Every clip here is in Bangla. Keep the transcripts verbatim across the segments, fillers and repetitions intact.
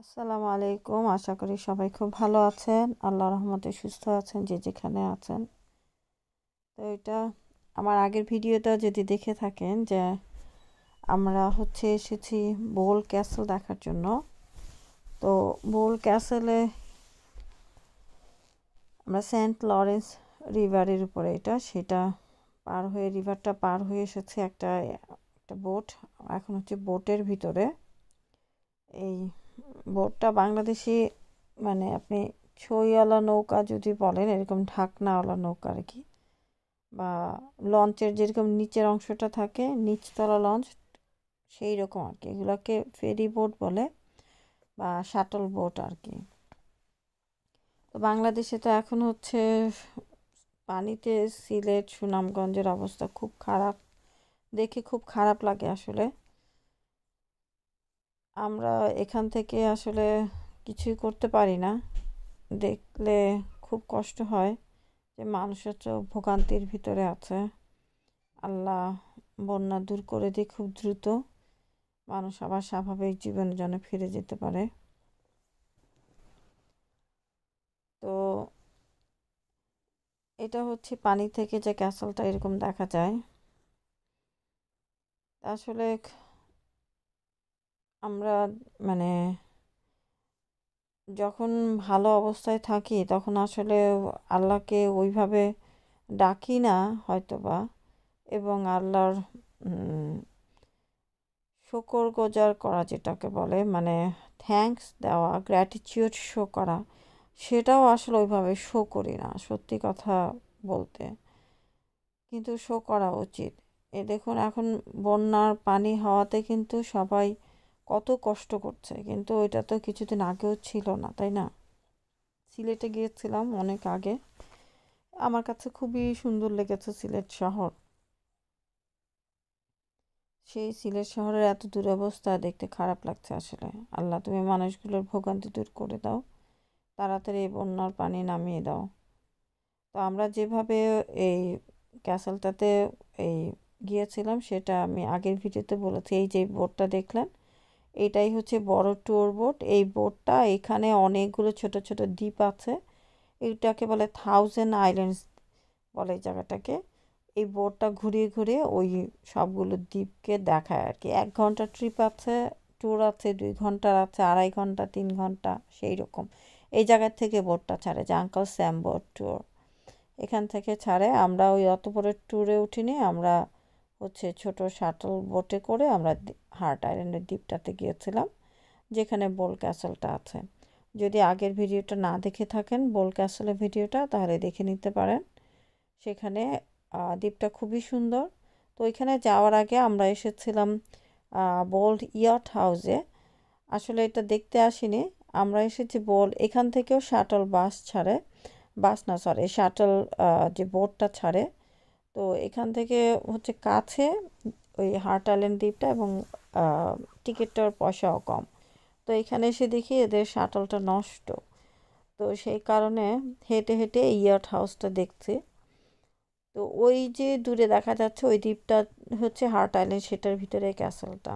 আসসালামু আলাইকুম। আশা করি সবাই খুব ভালো আছেন, আল্লাহর রহমতে সুস্থ আছেন যে যেখানে আছেন। তো এটা আমার আগের ভিডিওটা যদি দেখে থাকেন যে আমরা হচ্ছে এসেছি বোল ক্যাসেল দেখার জন্য। তো বোল ক্যাসেলে আমরা সেন্ট লরেন্স রিভারের উপরে এটা সেটা পার হয়ে রিভারটা পার হয়ে এসেছে একটা একটা বোট। এখন হচ্ছে বোটের ভিতরে। এই বোটটা বাংলাদেশি, মানে আপনি ছইওয়ালা নৌকা যদি বলেন, এরকম ঢাকনাওয়ালা নৌকা আর কি, বা লঞ্চের যেরকম নিচের অংশটা থাকে নিচতলা লঞ্চ, সেই রকম আর কি। এগুলোকে ফেরি বোট বলে বা শাটল বোট আর কি। তো বাংলাদেশে তো এখন হচ্ছে পানিতে সিলেট সুনামগঞ্জের অবস্থা খুব খারাপ, দেখে খুব খারাপ লাগে আসলে। আমরা এখান থেকে আসলে কিছুই করতে পারি না, দেখলে খুব কষ্ট হয় যে মানুষের তো ভোগান্তির ভিতরে আছে। আল্লাহ বন্যা দূর করে দিয়ে খুব দ্রুত মানুষ আবার স্বাভাবিক জীবনের জন্য ফিরে যেতে পারে। তো এটা হচ্ছে পানি থেকে যে ক্যাসেলটা এরকম দেখা যায়। আসলে আমরা মানে যখন ভালো অবস্থায় থাকি তখন আসলে আল্লাহকে ওইভাবে ডাকি না হয়তোবা, এবং আল্লাহর শুকর গুজার করা যেটাকে বলে, মানে থ্যাঙ্কস দেওয়া, গ্র্যাটিটিউড শো করা, সেটাও আসলে ওইভাবে শো করি না সত্যি কথা বলতে, কিন্তু শো করা উচিত। এ দেখুন এখন বন্যার পানি হওয়াতে কিন্তু সবাই কত কষ্ট করছে, কিন্তু ওইটা তো কিছুদিন আগেও ছিল না, তাই না? সিলেটে গিয়েছিলাম অনেক আগে, আমার কাছে খুবই সুন্দর লেগেছে সিলেট শহর। সেই সিলেট শহরের এত দুরবস্থা দেখতে খারাপ লাগছে আসলে। আল্লাহ তুমি মানুষগুলোর ভোগান্তি দূর করে দাও, তাড়াতাড়ি এই বন্যার পানি নামিয়ে দাও। তো আমরা যেভাবে এই ক্যাসেলটাতে এই গিয়েছিলাম সেটা আমি আগের ভিডিওতে বলেছি। এই যে বোটটা দেখলেন, এটাই হচ্ছে বড় ট্যুর বোট। এই বোটটা, এখানে অনেকগুলো ছোট ছোট দ্বীপ আছে, এইটাকে বলে থাউজেন্ড আইল্যান্ডস বলে এই জায়গাটাকে। এই বোটটা ঘুরিয়ে ঘুরিয়ে ওই সবগুলো দ্বীপকে দেখায় আর কি। এক ঘন্টা ট্রিপ আছে, ট্যুর আছে, দুই ঘন্টার আছে, আড়াই ঘন্টা, তিন ঘন্টা, সেই রকম। এই জায়গার থেকে বোটটা ছাড়ে, যে আঙ্কাল স্যাম বোট ট্যুর, এখান থেকে ছাড়ে। আমরা ওই অত বড় ট্যুরে উঠিনি, আমরা হচ্ছে ছোট শাটল বোটে করে আমরা হার্ট আইল্যান্ডের দ্বীপটাতে গিয়েছিলাম, যেখানে বোল ক্যাসেলটা আছে। যদি আগের ভিডিওটা না দেখে থাকেন বোল ক্যাসেলের ভিডিওটা, তাহলে দেখে নিতে পারেন। সেখানে দ্বীপটা খুবই সুন্দর। তো ওইখানে যাওয়ার আগে আমরা এসেছিলাম বোল্ড ইয়ট হাউসে। আসলে এটা দেখতে আসিনি, আমরা এসেছি বোল, এখান থেকেও শাটল বাস ছাড়ে, বাস না সরি শাটল যে বোটটা ছাড়ে। তো এখান থেকে হচ্ছে কাছে ওই হার্ট আইল্যান্ড দ্বীপটা, এবং টিকিটটার পয়সাও কম। তো এখানে এসে দেখি এদের শাটলটা নষ্ট, তো সেই কারণে হেঁটে হেঁটে ইয়ট হাউসটা দেখছি। তো ওই যে দূরে দেখা যাচ্ছে ওই দ্বীপটা হচ্ছে হার্ট আইল্যান্ড, সেটার ভিতরে ক্যাসেলটা।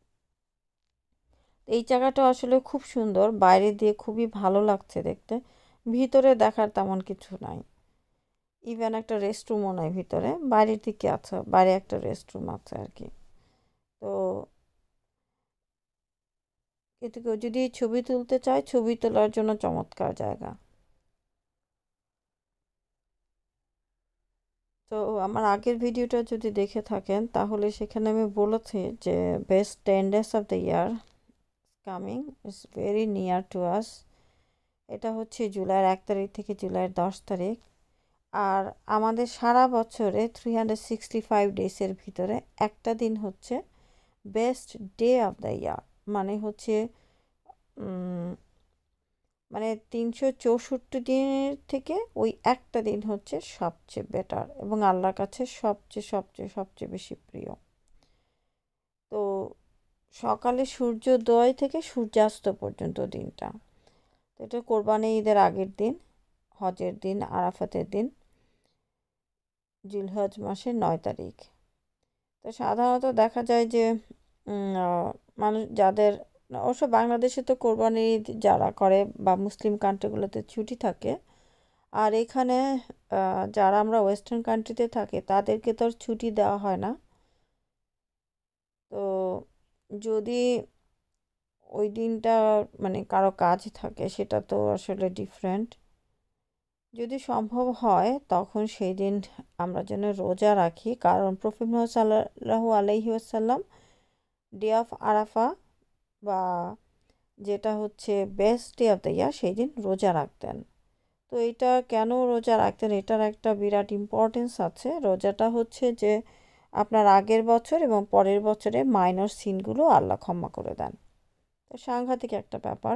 এই জায়গাটা আসলে খুব সুন্দর, বাইরে দিয়ে খুবই ভালো লাগছে দেখতে, ভিতরে দেখার তেমন কিছু নাই। ইভেন একটা রেস্টরুমও নাই ভিতরে, বাইরের দিকে আছে, বাইরে একটা রেস্টরুম আছে আর কি। তো কিন্তু কেউ যদি ছবি তুলতে চায়, ছবি তোলার জন্য চমৎকার জায়গা। তো আমার আগের ভিডিওটা যদি দেখে থাকেন তাহলে সেখানে আমি বলেছি যে best ten days of the year coming, is very near to us. এটা হচ্ছে জুলাইয়ের এক তারিখ থেকে জুলাইয়ের দশ তারিখ। আর আমাদের সারা বছরে থ্রি হান্ড্রেড সিক্সটি ফাইভ ডেজের ভিতরে একটা দিন হচ্ছে best day of the year, মানে হচ্ছে মানে তিনশো চৌষট্টি দিনের থেকে ওই একটা দিন হচ্ছে সবচেয়ে বেটার, এবং আল্লাহর কাছে সবচেয়ে সবচেয়ে সবচেয়ে বেশি প্রিয়। তো সকালে সূর্যোদয় থেকে সূর্যাস্ত পর্যন্ত দিনটা, তো এটা কোরবানি ঈদের আগের দিন, হজের দিন, আরাফাতের দিন, জিলহজ মাসের নয় তারিখ। তো সাধারণত দেখা যায় যে মানুষ যাদের না, অবশ্য বাংলাদেশে তো কোরবানি ঈদ যারা করে বা মুসলিম কান্ট্রিগুলোতে ছুটি থাকে, আর এখানে আহ, যারা আমরা ওয়েস্টার্ন কান্ট্রিতে থাকি তাদেরকে তো আর ছুটি দেওয়া হয় না। তো যদি ওই দিনটা মানে কারো কাজ থাকে সেটা তো আসলে ডিফারেন্ট। যদি সম্ভব হয় তখন সেই দিন আমরা যেন রোজা রাখি, কারণ প্রফেট মুহাম্মদ সাল্লাল্লাহু আলাইহি ওয়াসাল্লাম ডে অফ আরাফা বা যেটা হচ্ছে best day of the year সেই দিন রোজা রাখতেন। তো এটা কেন রোজা রাখতেন, এটার একটা বিরাট ইম্পর্টেন্স আছে। রোজাটা হচ্ছে যে আপনার আগের বছর এবং পরের বছরে মাইনর সিনগুলো আল্লাহ ক্ষমা করে দেন। তো সাংঘাতিক একটা ব্যাপার।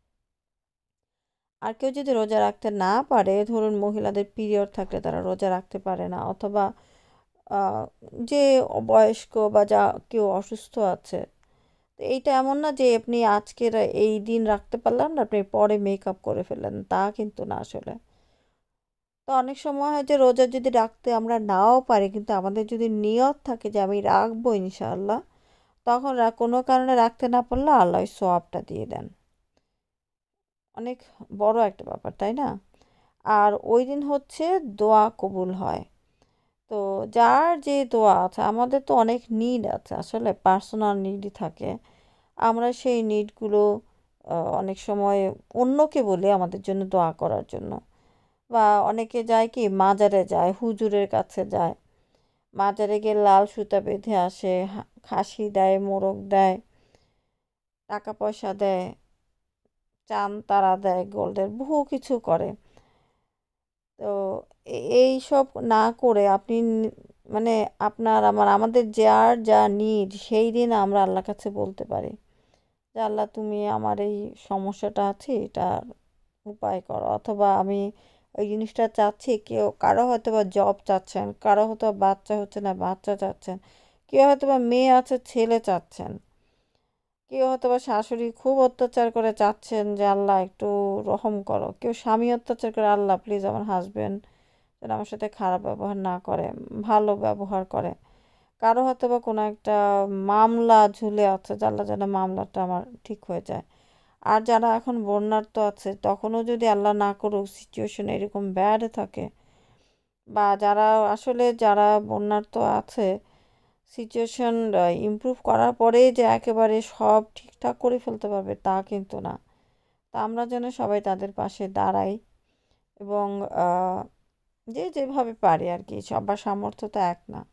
আর কেউ যদি রোজা রাখতে না পারে, ধরুন মহিলাদের পিরিয়ড থাকলে তারা রোজা রাখতে পারে না, অথবা আহ, যে বয়স্ক বা যা কেউ অসুস্থ আছে, তো এইটা এমন না যে আপনি আজকের এই দিন রাখতে পারলেন না আপনি পরে মেকআপ করে ফেললেন, তা কিন্তু না আসলে। তো অনেক সময় হয় যে রোজা যদি রাখতে আমরা নাও পারি, কিন্তু আমাদের যদি নিয়ত থাকে যে আমি রাখবো ইনশাআল্লাহ, তখন রা- কোনো কারণে রাখতে না পারলে আল্লাহ ওই সওয়াবটা দিয়ে দেন। অনেক বড় একটা ব্যাপার, তাই না? আর ওই দিন হচ্ছে দোয়া কবুল হয়। তো যার যে দোয়া আছে, আমাদের তো অনেক নিড আছে, আসলে পার্সোনাল নিডই থাকে। আমরা সেই নিডগুলো অনেক সময় অন্যকে বলি আমাদের জন্য দোয়া করার জন্য। বা অনেকে যায় কি মাজারে যায়, হুজুরের কাছে যায়, মাজারে গিয়ে লাল সুতা বেঁধে আসে, হা- খাসি দেয়, মোরগ দেয়, টাকা পয়সা দেয়, চান তারা দেয়, গোল্ডের বহু কিছু করে। তো এ- এই সব না করে আপনি নি- মানে আপনার আমার আমাদের যার যা নিড সেই দিন আমরা আল্লাহর কাছে বলতে পারি যে আল্লাহ তুমি আমার এই সমস্যাটা আছে এটার উপায় করো, অথবা আমি ওই জিনিসটা চাচ্ছি। কেউ কারো হয়তো বা জব চাচ্ছেন, কারো হয়তো বা বাচ্চা হচ্ছে না বাচ্চা চাচ্ছেন, কেউ হয়তো বা মেয়ে আছে ছেলে চাচ্ছেন, কেউ হয়তো বা শাশুড়ি খুব অত্যাচার করে চাচ্ছেন যে আল্লাহ একটু রহম করো, কেউ স্বামী অত্যাচার করে আল্লাহ প্লিজ আমার হাজবেন্ড যেন আমার সাথে খারাপ ব্যবহার না করে, ভালো ব্যবহার করে। কারো হয়তো বা কোনো একটা মামলা ঝুলে আছে যে আল্লাহ যেন মামলাটা আমার ঠিক হয়ে যায়। আর যারা এখন বন্যার্ত আছে তখনও যদি আল্লাহ না করুক সিচুয়েশন এরকম ব্যাড থাকে, বা যারা আসলে যারা বন্যার্ত আছে সিচুয়েশন ইমপ্রুভ করার পরেই যে একেবারে সব ঠিকঠাক করে ফেলতে পারবে তা কিন্তু না। তা আমরা যেন সবাই তাদের পাশে দাঁড়াই, এবং আহ, যে যেভাবে পারি আর কি, সবার সামর্থ্য তো এক না।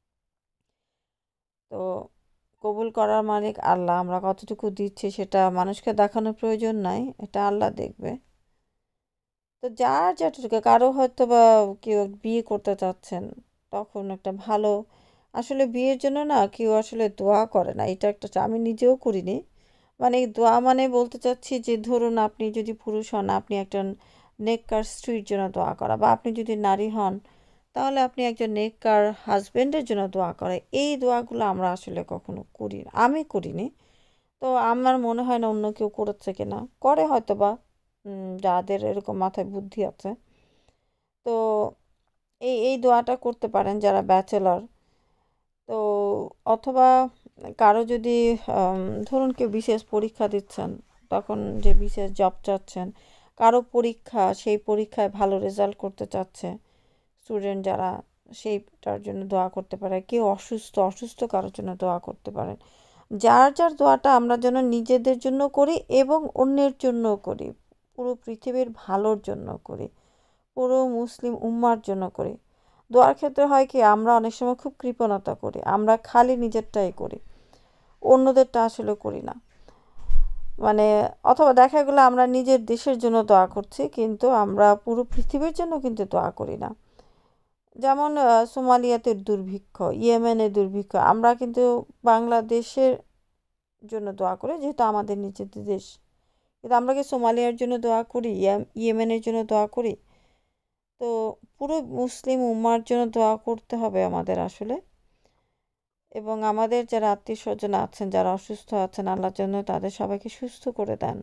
তো কবুল করার মালিক আল্লাহ, আমরা কতটুকু দিচ্ছি সেটা মানুষকে দেখানোর প্রয়োজন নাই, এটা আল্লাহ দেখবে। তো যার যেটুকু, কারো হয়তো বা কেউ বিয়ে করতে চাচ্ছেন, তখন একটা ভালো, আসলে বিয়ের জন্য না কেউ আসলে দোয়া করে না, এটা একটা আমি নিজেও করিনি। মানে এই দোয়া মানে বলতে চাচ্ছি যে ধরুন আপনি যদি পুরুষ হন আপনি একটা নেককার স্ত্রীর জন্য দোয়া করা, বা আপনি যদি নারী হন তাহলে আপনি একজন নেককার হাজবেন্ডের জন্য দোয়া করে। এই দোয়াগুলো আমরা আসলে কখনো করি না, আমি করিনি। তো আমার মনে হয় না অন্য কেউ করেছে কিনা, করে হয়তো বা উম, যাদের এরকম মাথায় বুদ্ধি আছে। তো এই এই দোয়াটা করতে পারেন যারা ব্যাচেলর। তো অথবা কারো যদি আম, ধরুন কেউ বিশেষ পরীক্ষা দিচ্ছেন, তখন যে বিশেষ জব চাচ্ছেন, কারো পরীক্ষা সেই পরীক্ষায় ভালো রেজাল্ট করতে চাচ্ছে স্টুডেন্ট যারা, সেইটার জন্য দোয়া করতে পারে। কেউ অসুস্থ, অসুস্থ কারোর জন্য দোয়া করতে পারেন। যার যার দোয়াটা আমরা যেন নিজেদের জন্য করি এবং অন্যের জন্যও করি, পুরো পৃথিবীর ভালোর জন্য করি, পুরো মুসলিম উম্মার জন্য করি। দোয়ার ক্ষেত্রে হয় কি আমরা অনেক সময় খুব কৃপণতা করি, আমরা খালি নিজেরটাই করি, অন্যদেরটা আসলে করি না। মানে অথবা দেখা গেলো আমরা নিজের দেশের জন্য দোয়া করছি কিন্তু আমরা পুরো পৃথিবীর জন্য কিন্তু দোয়া করি না। যেমন আহ, সোমালিয়াতে দুর্ভিক্ষ, ইয়েমেনের দুর্ভিক্ষ, আমরা কিন্তু বাংলাদেশের জন্য দোয়া করি যেহেতু আমাদের নিজেদের দেশ, কিন্তু আমরা কি সোমালিয়ার জন্য দোয়া করি, ইয়েম- ইয়েমেনের জন্য দোয়া করি? তো পুরো মুসলিম উম্মার জন্য দোয়া করতে হবে আমাদের আসলে। এবং আমাদের যারা আত্মীয় স্বজন আছেন যারা অসুস্থ আছেন, আল্লাহর জন্য তাদের সবাইকে সুস্থ করে দেন।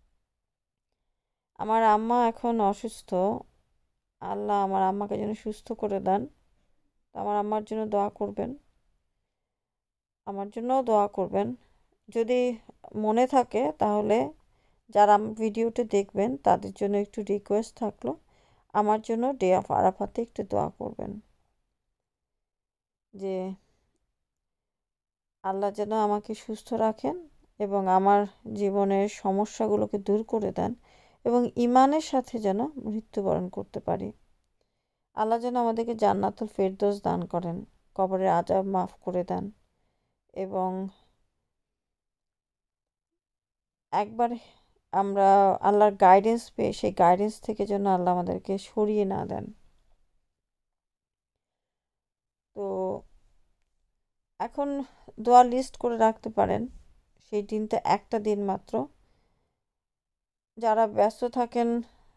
আমার আম্মা এখন অসুস্থ, আল্লাহ আমার আম্মাকে যেন সুস্থ করে দেন। তো আমার আম্মার জন্য দোয়া করবেন, আমার জন্যও দোয়া করবেন। যদি মনে থাকে তাহলে যারা ভিডিওটা দেখবেন তাদের জন্য একটু রিকোয়েস্ট থাকলো, আমার জন্য ডে অফ আরাফাতে একটু দোয়া করবেন, যে আল্লাহ যেন আমাকে সুস্থ রাখেন এবং আমার জীবনের সমস্যাগুলোকে দূর করে দেন এবং ইমানের সাথে যেন মৃত্যুবরণ করতে পারি। আল্লাহ যেন আমাদেরকে জান্নাতুল ফেরদৌস দান করেন, কবরের আযাব মাফ করে দেন এবং একবার আমরা আল্লাহর গাইডেন্স পেয়ে সেই গাইডেন্স থেকে যেন আল্লাহ আমাদেরকে সরিয়ে না দেন। তো এখন দোয়া লিস্ট করে রাখতে পারেন, সেই দিনটা একটা দিন মাত্র। যারা ব্যস্ত থাকেন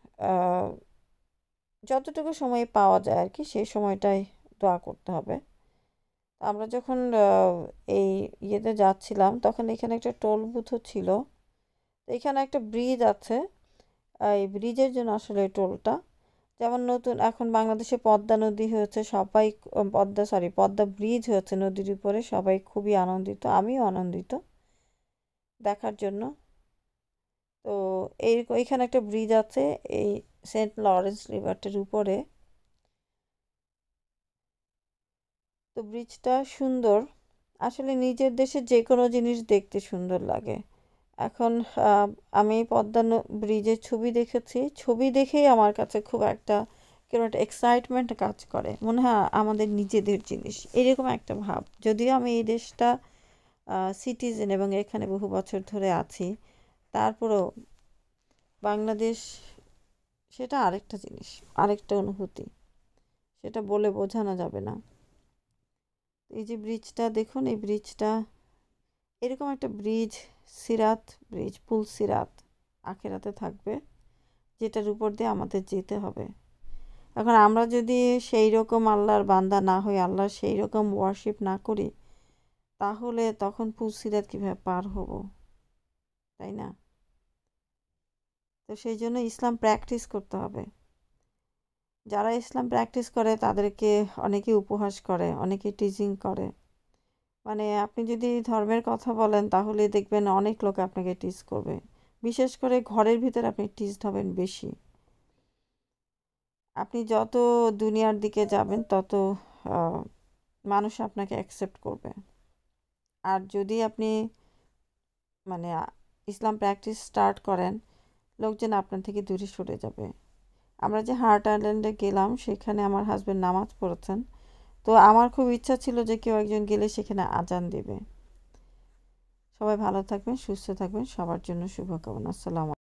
যতটুকু সময় পাওয়া যায় আর কি, সেই সময়টাই দোয়া করতে হবে। আমরা যখন এই ইয়েতে যাচ্ছিলাম তখন এখানে একটা টোল বুথও ছিল, এখানে একটা ব্রিজ আছে, এই ব্রিজের জন্য আসলে টোলটা, যেমন নতুন এখন বাংলাদেশে পদ্মা নদী হয়েছে, সবাই পদ্মা সরি পদ্মা ব্রিজ হয়েছে নদীর উপরে, সবাই খুবই আনন্দিত, আমিও আনন্দিত দেখার জন্য। তো এই এইখানে একটা ব্রিজ আছে এই সেন্ট লরেন্স রিভারটার উপরে, তো ব্রিজটা সুন্দর। আসলে নিজের দেশে যে কোনো জিনিস দেখতে সুন্দর লাগে। এখন আমি পদ্মা ব্রিজের ছবি দেখেছি, ছবি দেখেই আমার কাছে খুব একটা কেন একটা এক্সাইটমেন্ট কাজ করে, মনে হয় আমাদের নিজেদের জিনিস, এরকম একটা ভাব। যদিও আমি এই দেশটা সিটিজেন এবং এখানে বহু বছর ধরে আছি, তারপরেও বাংলাদেশ সেটা আরেকটা জিনিস, আরেকটা অনুভূতি, সেটা বলে বোঝানো যাবে না। এই যে ব্রিজটা দেখুন, এই ব্রিজটা এরকম একটা ব্রিজ, সিরাত ব্রিজ, পুল সিরাত আখেরাতে থাকবে, যেটার উপর দিয়ে আমাদের যেতে হবে। এখন আমরা যদি সেই রকম আল্লাহর বান্দা না হই, আল্লাহর সেই রকম ওয়ার্শিপ না করি, তাহলে তখন পুল সিরাত কীভাবে পার হব, তাই না? তো সেই জন্য ইসলাম প্র্যাকটিস করতে হবে। যারা ইসলাম প্র্যাকটিস করে তাদেরকে অনেকে উপহাস করে, অনেকে টিজিং করে। মানে আপনি যদি ধর্মের কথা বলেন তাহলে দেখবেন অনেক লোক আপনাকে টিজ করবে, বিশেষ করে ঘরের ভিতরে আপনি টিজড হবেন বেশি। আপনি যত দুনিয়ার দিকে যাবেন তত মানুষ আপনাকে অ্যাকসেপ্ট করবে। আর যদি আপনি মানে ইসলাম প্র্যাকটিস স্টার্ট করেন, লোকজন আপনার থেকে দূরে সরে যাবে। আমরা যে হার্ট আইল্যান্ডে গেলাম, সেখানে আমার হাজব্যান্ড নামাজ পড়েছেন, তো আমার খুব ইচ্ছা ছিল যে কেউ একজন গেলে সেখানে আজান দেবে। সবাই ভালো থাকবেন, সুস্থ থাকবেন, সবার জন্য শুভকামনা। আসসালামু আলাইকুম।